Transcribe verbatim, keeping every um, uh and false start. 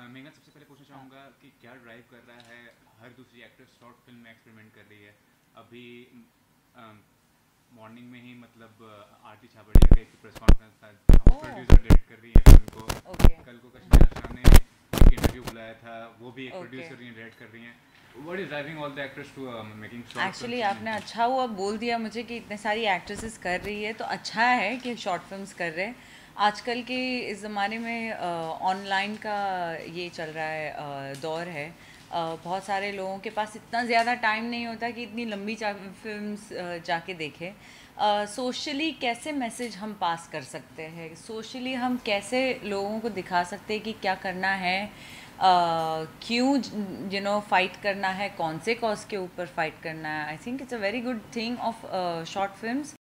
मेघना, सबसे पहले पूछना चाहूँगा कि क्या ड्राइव कर रहा है हर दूसरी एक्ट्रेस शॉर्ट फिल्म में एक्सपेरिमेंट कर रही है। अभी मॉर्निंग में ही मतलब आरती छाबड़िया का एक प्रेस कॉन्फ्रेंस था, वो प्रोड्यूसर डायरेक्ट कर रही है फिल्म को। Okay. कल को कश्मीर शाह ने एक इंटरव्यू बुलाया था, वो भी एक Okay. प्रोड्यूसर ही डायरेक्ट कर रही हैं। What is driving all the actors to making short actually आपने अच्छा हुआ बोल दिया मुझे कि इतने सारी एक्ट्रेसेस कर रही है, तो अच्छा है कि शॉर्ट फिल्म्स कर रहे हैं। आजकल के इस ज़माने में ऑनलाइन का ये चल रहा है, अ, दौर है। अ, बहुत सारे लोगों के पास इतना ज़्यादा टाइम नहीं होता कि इतनी लंबी फिल्म्स जाके देखें। सोशली कैसे मैसेज हम पास कर सकते हैं, सोशली हम कैसे लोगों को दिखा सकते हैं कि क्या करना है, uh, क्यों यू नो फाइट करना है, कौन से कॉज के ऊपर फाइट करना है। I think it's a very good thing of short films